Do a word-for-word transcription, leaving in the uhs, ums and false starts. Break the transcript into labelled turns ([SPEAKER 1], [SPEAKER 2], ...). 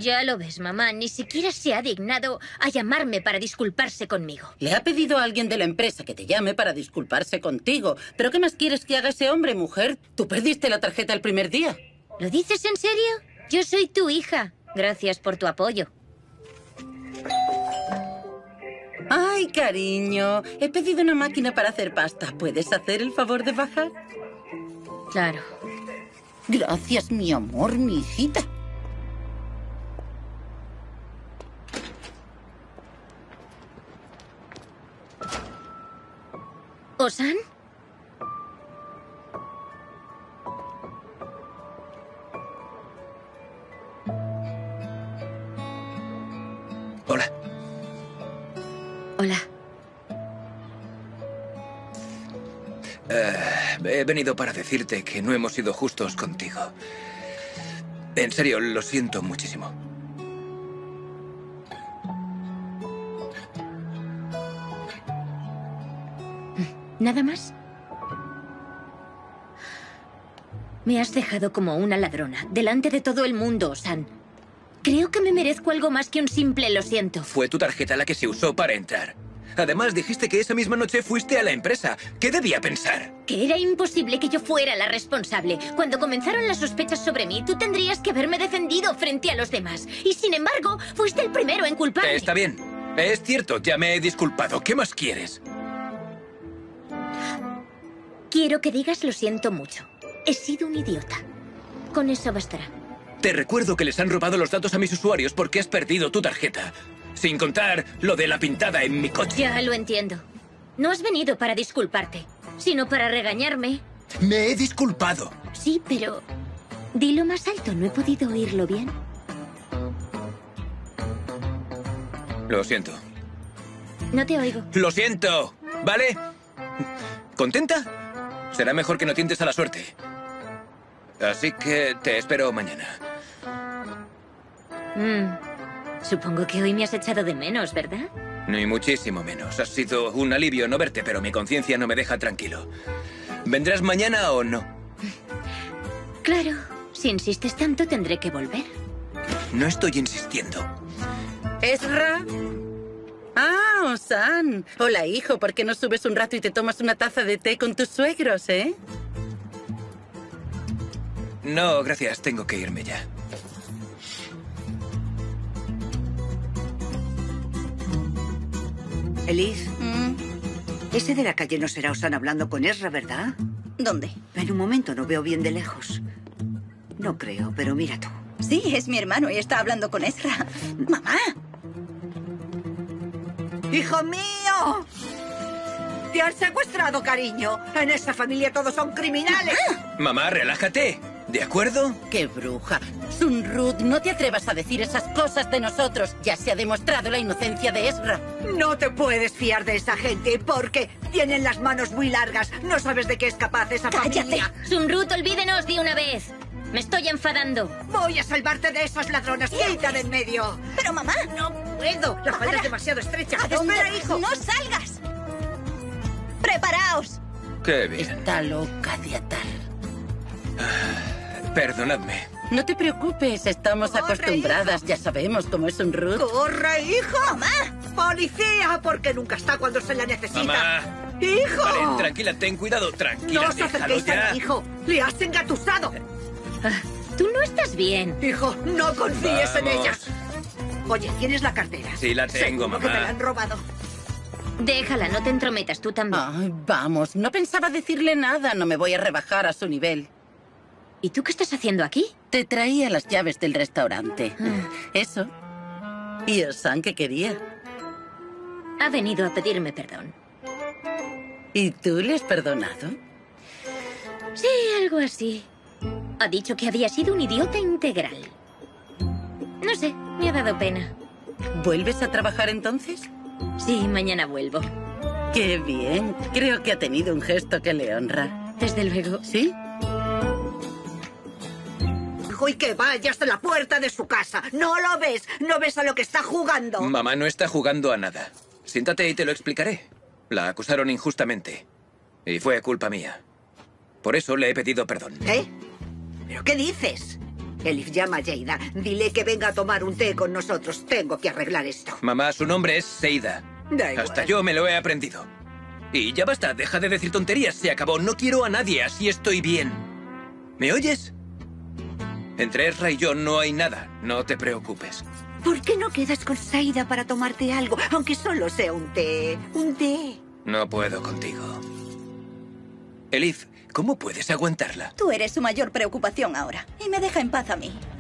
[SPEAKER 1] Ya lo ves, mamá. Ni siquiera se ha dignado a llamarme para disculparse conmigo.
[SPEAKER 2] Le ha pedido a alguien de la empresa que te llame para disculparse contigo. ¿Pero qué más quieres que haga ese hombre, mujer? Tú perdiste la tarjeta el primer día.
[SPEAKER 1] ¿Lo dices en serio? Yo soy tu hija. Gracias por tu apoyo.
[SPEAKER 2] Ay, cariño. He pedido una máquina para hacer pasta. ¿Puedes hacer el favor de bajar?
[SPEAKER 1] Claro.
[SPEAKER 2] Gracias, mi amor, mi hijita.
[SPEAKER 1] ¿Osan?
[SPEAKER 3] Hola.
[SPEAKER 1] Hola.
[SPEAKER 3] Eh, he venido para decirte que no hemos sido justos contigo. En serio, lo siento muchísimo.
[SPEAKER 1] ¿Nada más? Me has dejado como una ladrona, delante de todo el mundo, Osan. Creo que me merezco algo más que un simple lo siento.
[SPEAKER 3] Fue tu tarjeta la que se usó para entrar. Además, dijiste que esa misma noche fuiste a la empresa. ¿Qué debía pensar?
[SPEAKER 1] Que era imposible que yo fuera la responsable. Cuando comenzaron las sospechas sobre mí, tú tendrías que haberme defendido frente a los demás. Y sin embargo, fuiste el primero en culparme.
[SPEAKER 3] Está bien. Es cierto, ya me he disculpado. ¿Qué más quieres?
[SPEAKER 1] Quiero que digas lo siento mucho. He sido un idiota. Con eso bastará.
[SPEAKER 3] Te recuerdo que les han robado los datos a mis usuarios porque has perdido tu tarjeta. Sin contar lo de la pintada en mi coche.
[SPEAKER 1] Ya lo entiendo. No has venido para disculparte, sino para regañarme.
[SPEAKER 3] Me he disculpado.
[SPEAKER 1] Sí, pero... dilo más alto, no he podido oírlo bien.
[SPEAKER 3] Lo siento.
[SPEAKER 1] No te oigo.
[SPEAKER 3] ¡Lo siento! ¿Vale? ¿Contenta? Será mejor que no tientes a la suerte. Así que te espero mañana.
[SPEAKER 1] Mm, supongo que hoy me has echado de menos, ¿verdad?
[SPEAKER 3] Ni muchísimo menos. Ha sido un alivio no verte, pero mi conciencia no me deja tranquilo. ¿Vendrás mañana o no?
[SPEAKER 1] Claro. Si insistes tanto, tendré que volver.
[SPEAKER 3] No estoy insistiendo.
[SPEAKER 2] ¿Ezra? Ah, Osan. Hola, hijo. ¿Por qué no subes un rato y te tomas una taza de té con tus suegros, eh?
[SPEAKER 3] No, gracias. Tengo que irme ya.
[SPEAKER 4] Elif,
[SPEAKER 2] ¿Mm?
[SPEAKER 4] ese de la calle no será Osan hablando con Ezra, ¿verdad?
[SPEAKER 5] ¿Dónde?
[SPEAKER 4] En un momento no veo bien de lejos. No creo, pero mira tú.
[SPEAKER 5] Sí, es mi hermano y está hablando con Ezra. ¡Mamá!
[SPEAKER 4] ¡Hijo mío! ¡Te han secuestrado, cariño! En esa familia todos son criminales.
[SPEAKER 3] Mamá, relájate. ¿De acuerdo?
[SPEAKER 2] ¡Qué bruja! Sunrud, no te atrevas a decir esas cosas de nosotros. Ya se ha demostrado la inocencia de Ezra.
[SPEAKER 4] No te puedes fiar de esa gente porque tienen las manos muy largas. No sabes de qué es capaz esa
[SPEAKER 5] ¡Cállate!
[SPEAKER 4] familia.
[SPEAKER 1] Sunrut, olvídenos de una vez. Me estoy enfadando.
[SPEAKER 4] Voy a salvarte de esos ladrones. ¡Quita de en medio!
[SPEAKER 5] Pero mamá,
[SPEAKER 4] No puedo. La falda es demasiado estrecha.
[SPEAKER 5] ¿a dónde?
[SPEAKER 4] Espera, hijo.
[SPEAKER 5] ¡No salgas! ¡Preparaos!
[SPEAKER 3] Qué bien.
[SPEAKER 2] Está loca de atar.
[SPEAKER 3] Perdonadme.
[SPEAKER 2] No te preocupes, estamos
[SPEAKER 4] Corre,
[SPEAKER 2] acostumbradas. Ya sabemos cómo es un Ruth.
[SPEAKER 4] ¡Corre, hijo!
[SPEAKER 5] ¡Mamá!
[SPEAKER 4] ¡Policía! Porque nunca está cuando se la necesita.
[SPEAKER 3] Mamá.
[SPEAKER 4] ¡Hijo!
[SPEAKER 3] Vale, tranquila, ten cuidado. Tranquila,
[SPEAKER 4] ¡No os
[SPEAKER 3] déjalo
[SPEAKER 4] acerquéis a
[SPEAKER 3] ya.
[SPEAKER 4] mi hijo! ¡Le has engatusado!
[SPEAKER 1] Ah, tú no estás bien.
[SPEAKER 4] Hijo, no confíes en
[SPEAKER 3] Vamos.
[SPEAKER 4] ella. Oye, ¿tienes la cartera?
[SPEAKER 3] Sí, la tengo,
[SPEAKER 4] Seguro que
[SPEAKER 3] mamá.
[SPEAKER 4] te la han robado.
[SPEAKER 1] Déjala, no te entrometas tú también.
[SPEAKER 2] Ay, vamos, no pensaba decirle nada. No me voy a rebajar a su nivel.
[SPEAKER 1] ¿Y tú qué estás haciendo aquí?
[SPEAKER 2] Te traía las llaves del restaurante.
[SPEAKER 1] Ah.
[SPEAKER 2] Eso. ¿Y Osan qué quería?
[SPEAKER 1] Ha venido a pedirme perdón.
[SPEAKER 2] ¿Y tú le has perdonado?
[SPEAKER 1] Sí, algo así. Ha dicho que había sido un idiota integral. No sé, me ha dado pena.
[SPEAKER 2] ¿Vuelves a trabajar entonces?
[SPEAKER 1] Sí, mañana vuelvo.
[SPEAKER 2] ¡Qué bien! Creo que ha tenido un gesto que le honra.
[SPEAKER 1] Desde luego.
[SPEAKER 2] ¿Sí?
[SPEAKER 4] Hijo, y que vayas a la puerta de su casa. ¿No lo ves? ¿No ves a lo que está jugando?
[SPEAKER 3] Mamá no está jugando a nada. Siéntate y te lo explicaré. La acusaron injustamente. Y fue culpa mía. Por eso le he pedido perdón.
[SPEAKER 4] ¿Eh? ¿Pero qué dices? Elif, llama a Jada. Dile que venga a tomar un té con nosotros. Tengo que arreglar esto.
[SPEAKER 3] Mamá, su nombre es Seida.
[SPEAKER 4] Da igual.
[SPEAKER 3] Hasta yo me lo he aprendido. Y ya basta, deja de decir tonterías. Se acabó. No quiero a nadie, así estoy bien. ¿Me oyes? Entre Ezra y yo no hay nada. No te preocupes.
[SPEAKER 4] ¿Por qué no quedas con Saida para tomarte algo, aunque solo sea un té? Un té.
[SPEAKER 3] No puedo contigo. Elif, ¿cómo puedes aguantarla?
[SPEAKER 5] Tú eres su mayor preocupación ahora. Y me deja en paz a mí.